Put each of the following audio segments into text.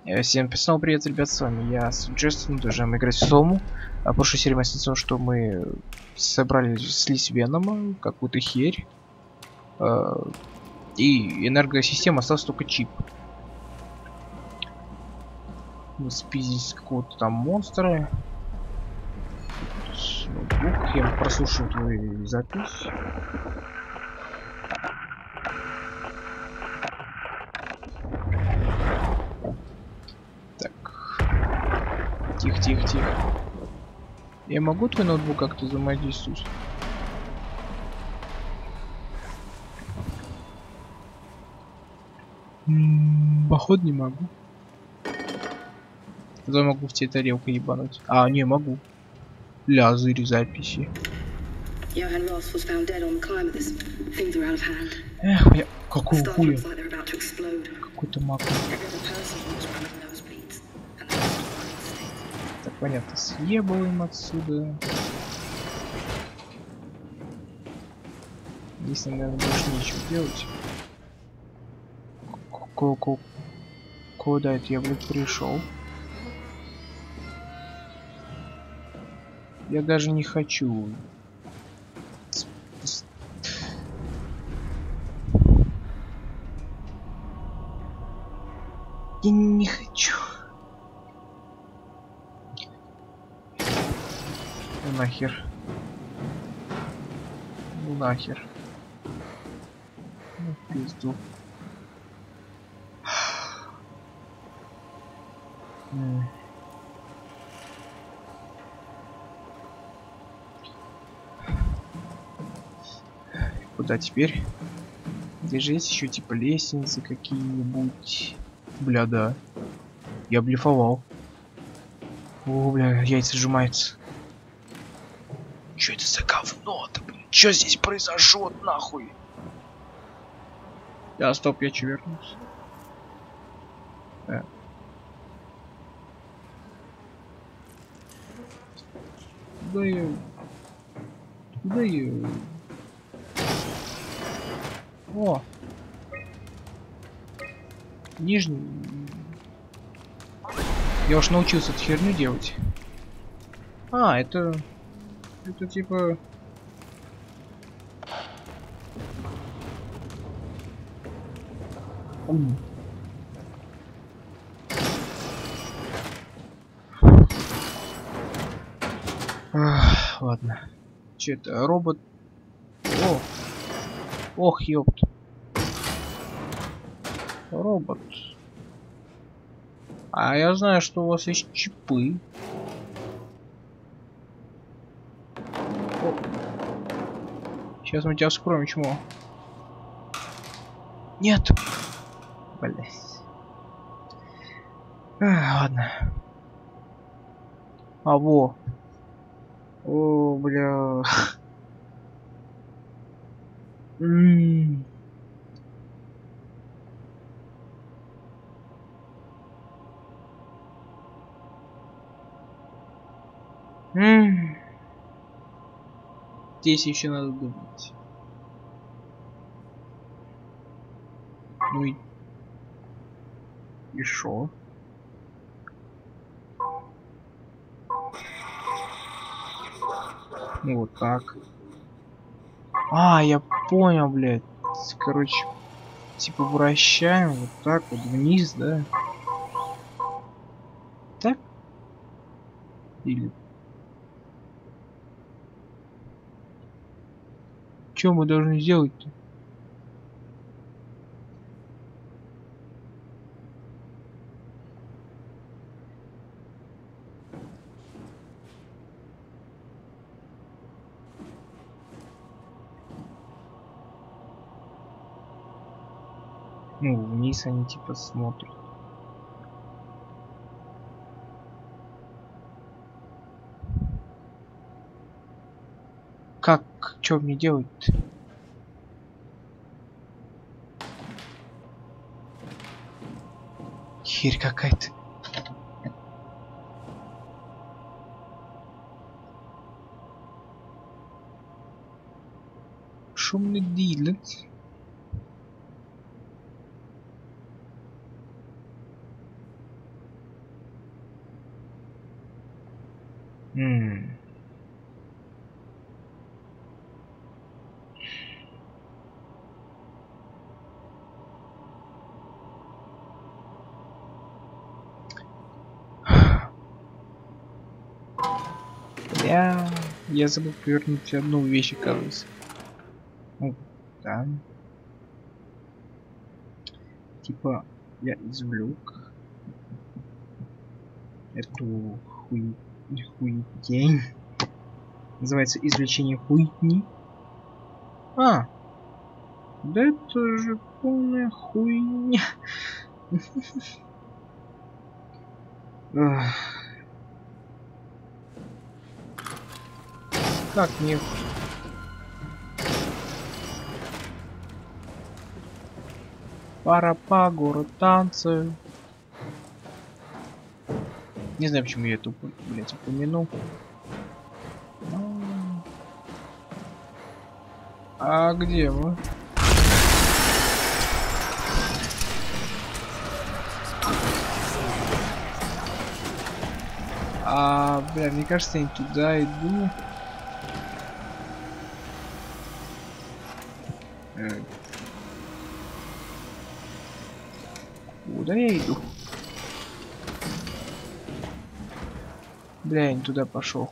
Всем снова привет, ребят, с вами я, Джестон, продолжаем играть в Сому. А в прошлой серии мы снится, что мы собрали слизь Венома, какую-то херь. И энергосистема осталась только чип. Мы спиздили с какого-то там монстра. Ноутбук, я прослушал твою запись. Так. Тихо, тихо, тихо. Я могу твой ноутбук как-то взаимодействовать? Походу не могу. Зато могу в тебе тарелку ебануть. А, не могу. Лязырь в записи. Johan Ross was found dead on the climb of this. Things are out of hand. Эх, я... Какого Stuff хуя? looks like they're about to explode. Какой-то маг. Every other person was running nosebleeds. And the rest were insane. Так, понятно, съебываем отсюда. Здесь, наверное, больше нечего делать. Куда это я, блядь, пришел? Я даже не хочу. Я не хочу. Ну нахер. Ну нахер. Ну в пизду. Куда теперь? Здесь же есть еще типа лестницы какие-нибудь. Бля, да. Я блефовал. О, бля, яйца сжимаются. Чё это за говно-то, блин? Чё здесь произошло, нахуй? Да, стоп, я че вернулся? Куда я? Куда я? О! Нижний. Я уж научился эту херню делать. А, это типа... Ладно. Че это? Робот... О! Ох, ёпт. Робот. А я знаю, что у вас есть чипы. О. Сейчас мы тебя вскроем, чмо. Нет. Блять. Ладно. А во. О, бля. Здесь еще надо думать. Ну и шо? Ну вот так. А, я понял, блядь. Короче, типа вращаем вот так вот вниз, да? Так? Или... Что мы должны сделать-то? Ну, вниз они типа смотрят. Как? Что мне делать-то? Херь какая-то. Шумный делать. М. Я забыл повернуть одну вещь, оказывается. Ну, да. Типа, я извлек эту хуетень. Называется извлечение хуйни. А, да это же полная хуйня. Ах. Как мне... Пара по город танцы. Не знаю, почему я это, блядь, упомянул. А где мы? Бля, мне кажется, я не туда иду. Куда я иду? Бля, я не туда пошел.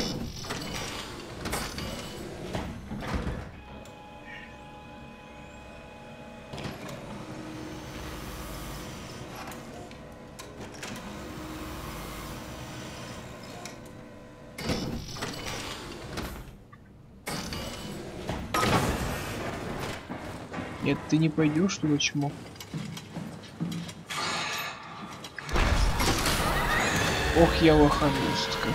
Нет, ты не пойдешь туда, чему? Ох, я лоханулся как.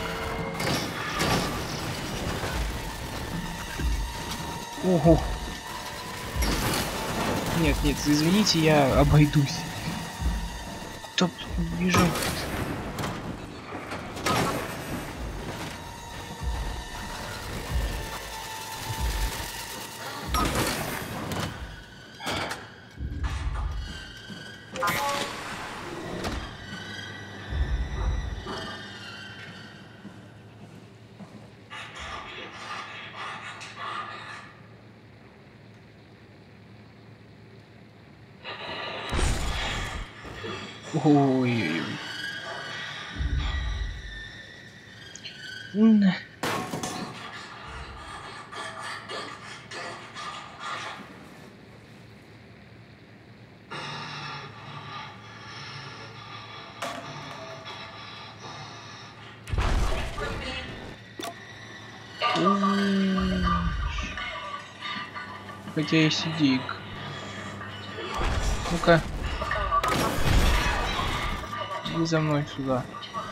Ого. Нет, нет, извините, я обойдусь. Топ, бежим. Ой-ой-ой. Хотя и сидик. Ну-ка. Иди за мной сюда.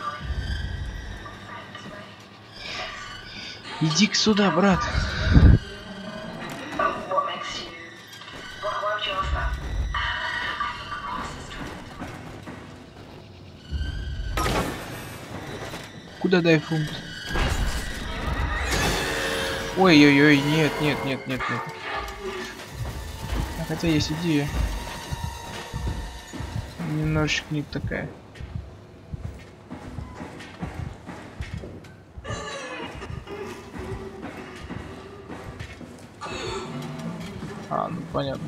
Иди сюда, брат. Куда дай фунт? Ой-ой-ой, нет, нет, нет, нет, нет. Хотя есть идея. Немножечко не такая. Ну понятно.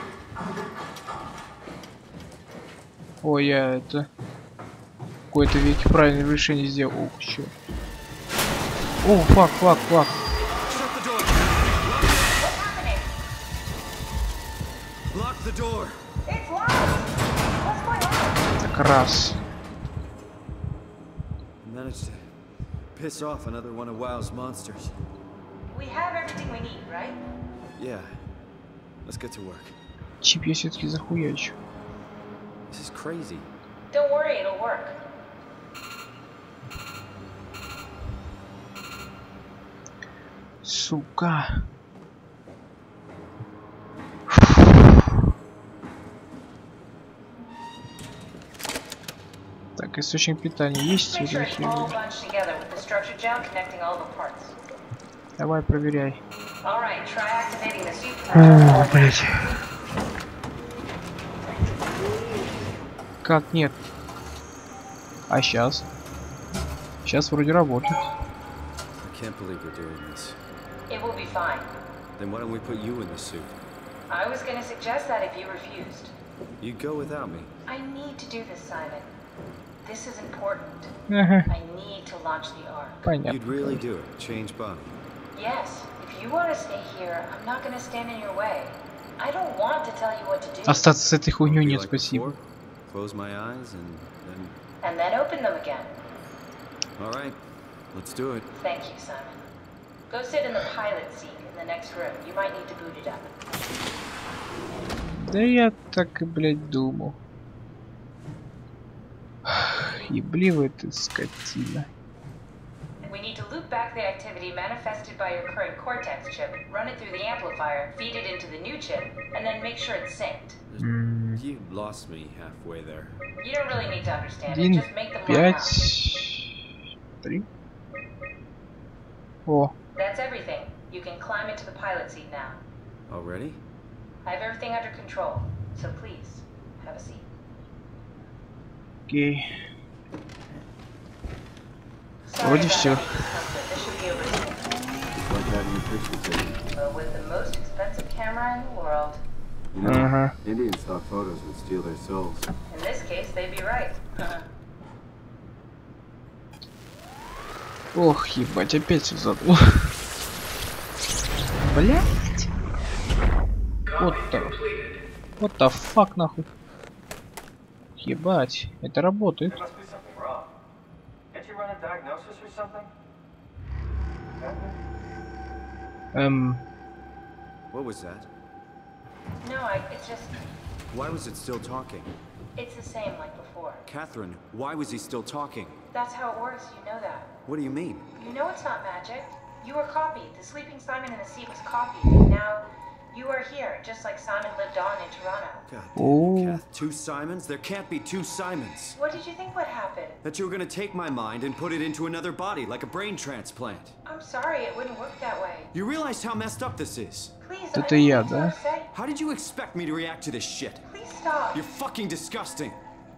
Ой, я это... Какое-то веки правильное решение сделал. Ох, чё. О, фак, фак, фак. Так раз. Piss off another one of WoW's monsters. We have everything we need, right? Yeah. Let's get to work. Чип я все-таки захуячу. This is crazy. Don't worry, it'll work. Сука. Так, источник питания есть? Make sure it's all bunched together with the structure gel connecting all the parts. Давай, проверяй. All right, try activating the suit. О, блять. Как нет? А сейчас? Сейчас вроде работает. can't believe we're doing this. It will be fine. Then why don't we put you in the suit? I was gonna suggest that if you refused. You'd go without me. I need to do this, Simon. This is important. Ага, I need to launch the Ark. понятно. You'd really do it. Change body. Yes, if you want to stay here, I'm not gonna stand in your way. I don't want to tell you what to do. Остаться с этой хуйней Be нет, like спасибо. before? Close my eyes and then... And then open them again. Alright, let's do it. Thank you, Simon. Go sit in the pilot seat in the next room. You might need to boot it up. Да я так и, блядь, думал. Ебливая ты скотина. We need to loop back the activity manifested by your current Cortex chip, run it through the amplifier, feed it into the new chip, and then make sure it's synced. You lost me halfway there. You don't really need to understand it, 1, just make them line up. 5, 3. О, That's everything. You can climb into the pilot seat now. Already? I have everything under control, so please, have a seat. окей. Sorry Вроде about всё. any discomfort. This should be over soon. It's like having a picture taken. But with the most expensive camera in the world, You know, Ага. Indian stock photos would steal their souls. in this case, they'd be right. Ох, ебать, опять все забыл. Блять. What the fuck, нахуй. Ебать, это работает. There must be something wrong. Can't you run a diagnosis or something? What was that? No, it's just, Why was it still talking? it's the same like before. Catherine, why was he still talking? That's how it works, you know that. What do you mean? You know it's not magic. You were copied. The sleeping Simon in the seat was copied, and now you are here, just like Simon lived on in Toronto. God Oh. damn it, Kath. Two Simons? There can't be two Simons. What did you think would happen? That you were gonna take my mind and put it into another body, like a brain transplant. I'm sorry, it wouldn't work that way. You realize how messed up this is? Please, Это I don't я, mean to да? upset. How did you expect me to react to this shit? Please stop. You're fucking disgusting.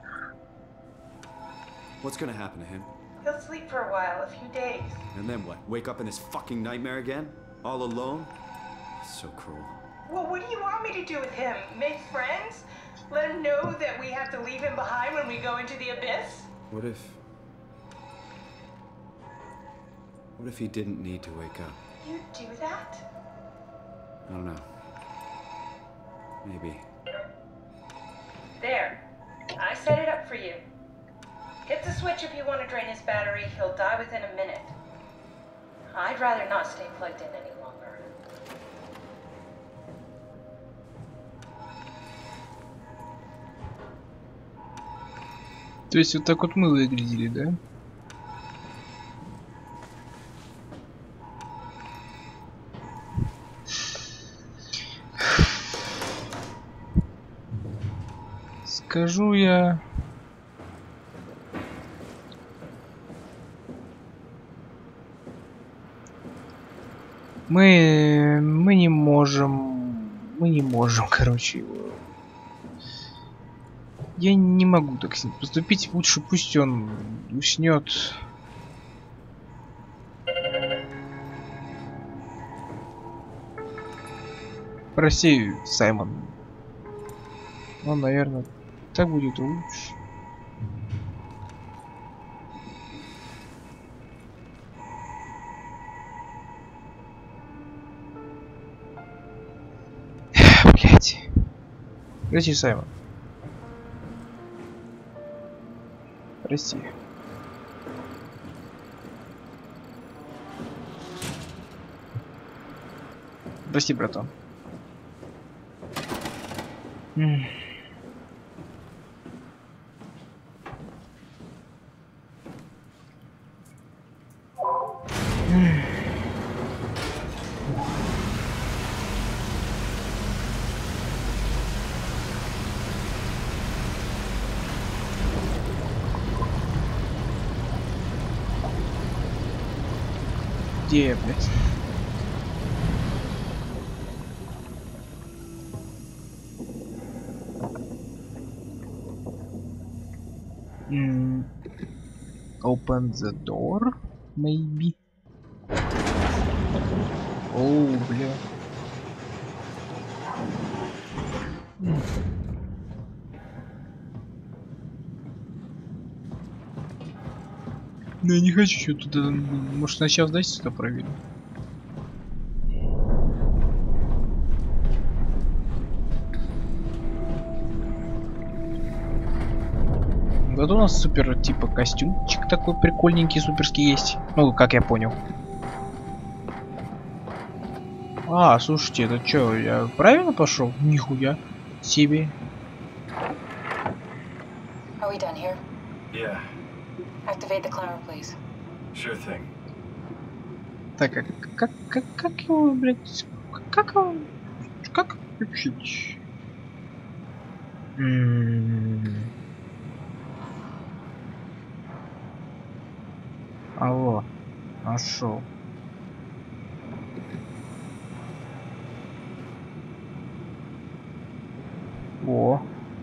What's gonna happen to him? He'll sleep for a while, a few days. And then what? Wake up in this fucking nightmare again? All alone? So cruel. Well, what do you want me to do with him? Make friends? Let him know that we have to leave him behind when we go into the abyss? What if he didn't need to wake up? You do that? I don't know. Maybe. There. I set it up for you. Hit the switch if you want to drain his battery. He'll die within a minute. I'd rather not stay plugged in any longer. То есть вот так вот мы выглядели, да? Скажу я... Мы не можем, короче, его. Я не могу так с ним поступить. Лучше пусть он уснет. Прости, Саймон. Ну, наверное, так будет лучше. Блять. Прости, Саймон. Прости. Прости, братан. Где я, блядь? Open the door, maybe. Оу, бля. Ну, я не хочу что туда. Может, сначала дайте сюда проверим. Вот у нас супер типа костюмчик такой прикольненький, суперский есть. Ну, как я понял. А, слушайте, это что, я правильно пошел? Нихуя себе. Are we done here? Yeah, Activate the climber, please. sure thing. Так, а как его, блядь, как его, как включить? Алло, нашел. О,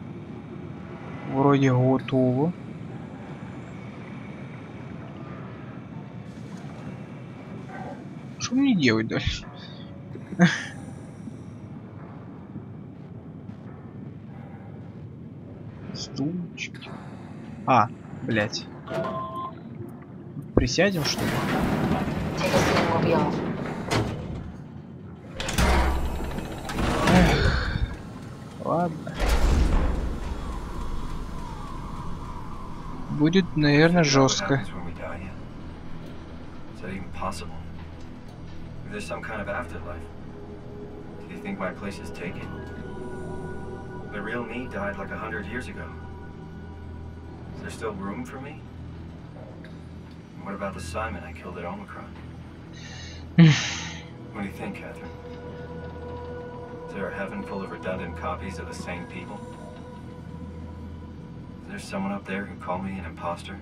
вроде готово. Что мне делать дальше? Стульчики. А, блять. Присядем, что ли? Take a seat and we'll be off. Ладно. Будет, наверное, жестко. Is that even possible? If there's some kind of afterlife, do you think my place is taken? The real me died like 100 years ago. Is there still room for me? And what about the Simon I killed at Omicron? What do you think, Catherine? Is there a heaven full of redundant copies of the same people? Is there someone up there who called me an imposter?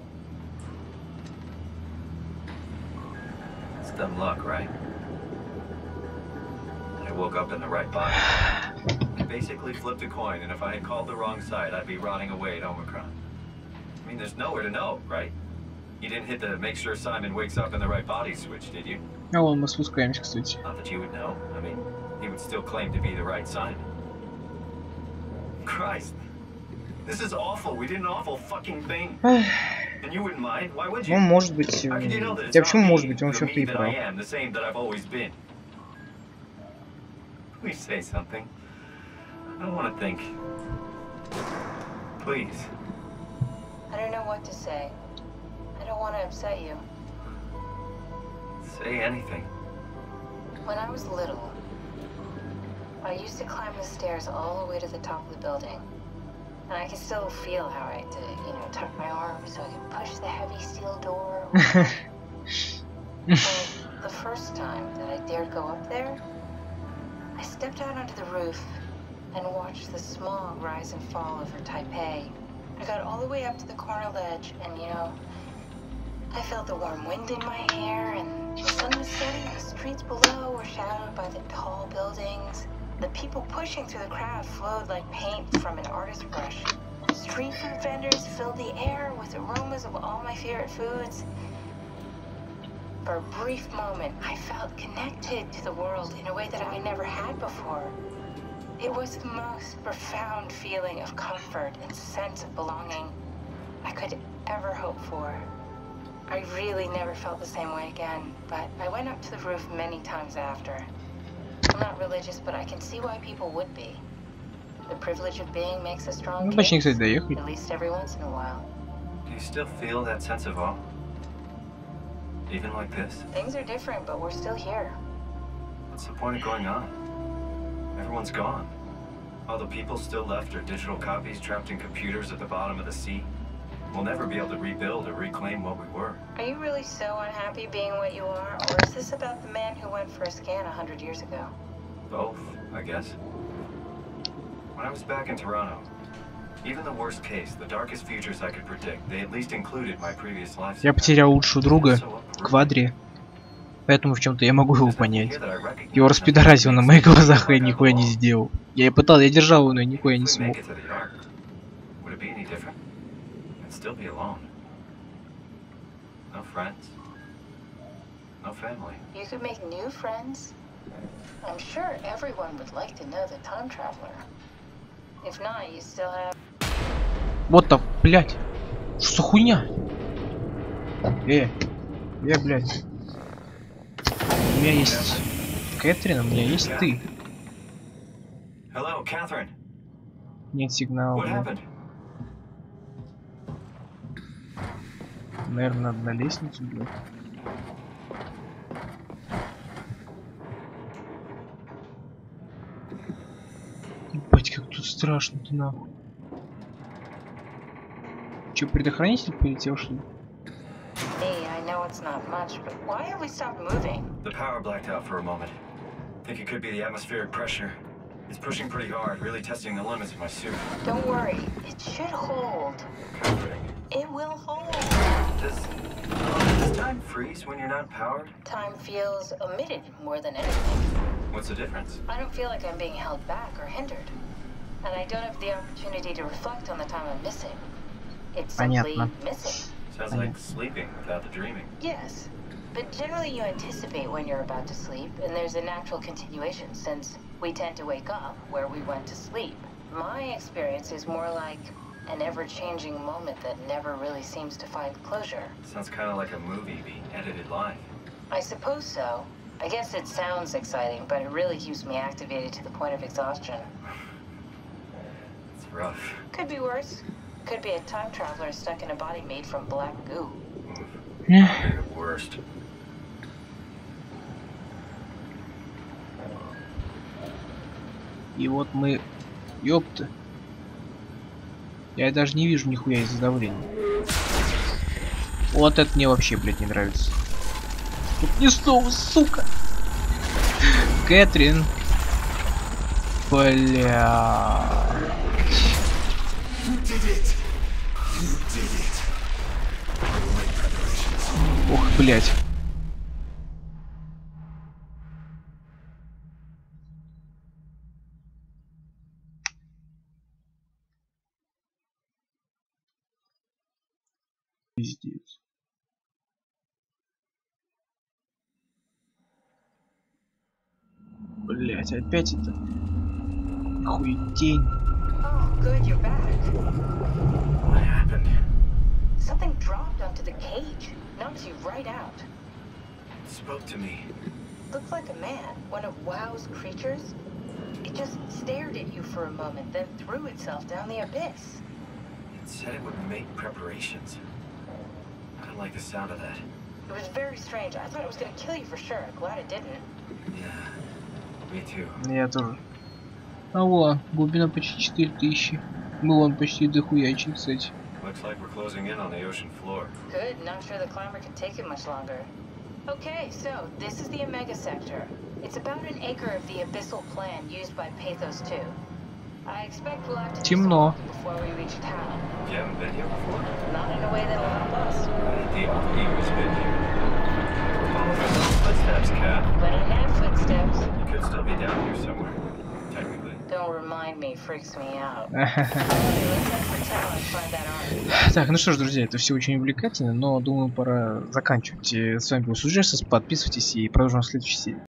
It's dumb luck, right? I woke up in the right body. I basically flipped a coin, and if I had called the wrong side, I'd be rotting away at Omicron. I mean, there's nowhere to know, right? You didn't hit the make sure Simon wakes up in the right body switch, did you? А вон мы спускаемся, кстати. Not that you would know. I mean, he would still claim to be the right Simon. Christ. This is awful. We did an awful fucking thing. And you wouldn't mind? Why would you? Ну, может быть. How could you know that it's Я not почему me, может быть? Он the в чем-то me и that I прав. am, the same that I've always been. Please say something. I don't want to think. Please. I don't know what to say. I don't want to upset you. Say anything. When I was little, I used to climb the stairs all the way to the top of the building. And I can still feel how I had to, you know, tuck my arm so I could push the heavy steel door. Well, the first time that I dared go up there, I stepped out onto the roof and watched the smog rise and fall over Taipei. I got all the way up to the corner ledge and, you know, I felt the warm wind in my hair and the sun was setting. The streets below were shadowed by the tall buildings. The people pushing through the crowd flowed like paint from an artist's brush. Street food vendors filled the air with aromas of all my favorite foods. For a brief moment, I felt connected to the world in a way that I never had before. It was the most profound feeling of comfort and sense of belonging I could ever hope for. I really never felt the same way again, but I went up to the roof many times after. I'm not religious, but I can see why people would be. The privilege of being makes a strong Ну, почти, case, кстати, доехали. at least every once in a while. Do you still feel that sense of awe? Even like this? Things are different, but we're still here. What's the point of going on? Everyone's gone. All the people still left are digital copies trapped in computers at the bottom of the sea. We'll never be able to rebuild or reclaim what we were. Are you really so unhappy being what you are, or is this about the man who went for a scan 100 years ago? Both, I guess. When I was back in Toronto, even the worst case, the darkest futures I could predict, they at least included my previous life. Я потерял лучшего друга, Квадри. Поэтому в чем-то я могу его понять. Его распидорасил на моих глазах, и я нихуя не сделал. Я держал его, но я нихуя не смог. Still be alone. No friends. No family. You could make new friends. I'm sure everyone would like to know the time traveler. If not, you still have... Вот так, блядь. Что за хуйня? Блядь. У меня есть Кэтрин, у меня есть ты. Hello, Catherine. Нет сигнала. What happened? Наверное, надо на лестницу, блядь. Ебать, как тут страшно-то нахуй. Че, предохранитель полетел, что ли? Hey, I know it's not much, but why have we stopped moving? The power blacked out for a moment. Think it could be the atmospheric pressure. It's pushing pretty hard, really testing the limits of my suit. Don't worry, it should hold. Comforting. It will hold. Does time freeze when you're not powered? Time feels omitted more than anything. What's the difference? I don't feel like I'm being held back or hindered. And I don't have the opportunity to reflect on the time I'm missing. It's simply Понятно. missing. Sounds like sleeping without the dreaming. Yes. But generally you anticipate when you're about to sleep, and there's a natural continuation since we tend to wake up where we went to sleep. My experience is more like an ever-changing moment that never really seems to find closure. Sounds kind of like a movie being edited live. I suppose so. I guess it sounds exciting, but it really keeps me activated to the point of exhaustion. It's rough. Could be worse. Could be a time traveler stuck in a body made from black goo. Maybe the worst. И вот мы... Ёпта. Я даже не вижу нихуя из-за давления. Вот это мне вообще, блядь, не нравится. Тут не снова, сука. Кэтрин. Бля. Ох, блядь. Пиздец. Блять, опять это хуетень. Oh, good, you're back. What happened? Something dropped onto the cage. Knocks you right out. It spoke to me. Looked like a man, one of WoW's creatures. It just stared at you for a moment, then threw itself down the abyss. It said it would make preparations. I don't like the sound of that. It was very strange. I thought it was gonna kill you for sure. I'm glad it didn't. Yeah, me too. Я тоже. А во, глубина почти 4000. Мы вон почти дохуячим, кстати. Looks like we're closing in on the ocean floor. Good, not sure the climber can take it much longer. Okay, so this is the Omega Sector. It's about an acre of the abyssal plan used by Pathos 2. I expect we'll have to do some Темно. walking before we reach town. You haven't been here before? Not in a way that'll help us. The old eagle's been here. Follow my little footsteps, Cat. But it had footsteps. You could still be down here somewhere, technically. Don't remind me, freaks me out. Let's head for town and find that army. Так, ну что ж, друзья, это все очень увлекательно, но думаю, пора заканчивать. С вами был Суджерсис, подписывайтесь и продолжим в следующей серии.